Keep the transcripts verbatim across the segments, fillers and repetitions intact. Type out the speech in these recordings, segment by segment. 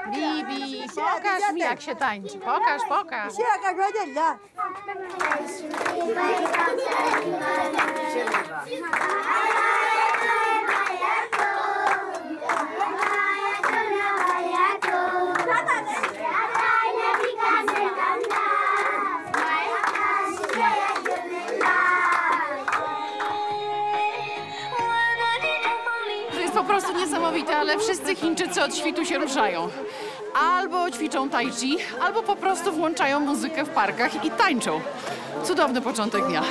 Bibi, pokaż mi, jak się tańczy. Pokaż, pokaż. To jest po prostu niesamowite, ale wszyscy Chińczycy od świtu się ruszają. Albo ćwiczą tai chi, albo po prostu włączają muzykę w parkach i tańczą. Cudowny początek dnia.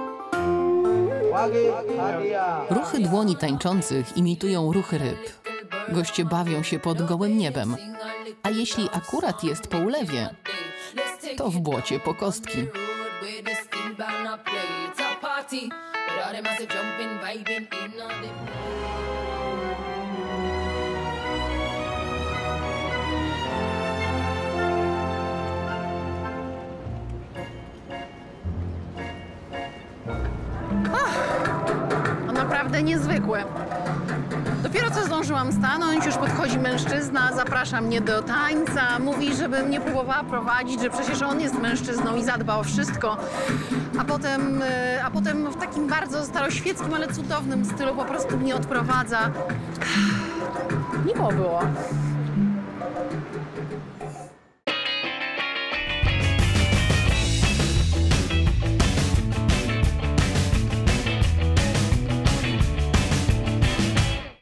Ruchy dłoni tańczących imitują ruchy ryb. Goście bawią się pod gołym niebem. A jeśli akurat jest po ulewie, to w błocie po kostki. Naprawdę niezwykłe. Dopiero co zdążyłam stanąć, już podchodzi mężczyzna, zaprasza mnie do tańca, mówi, żebym nie próbowała prowadzić, że przecież on jest mężczyzną i zadba o wszystko. A potem, a potem w takim bardzo staroświeckim, ale cudownym stylu po prostu mnie odprowadza. Miło było.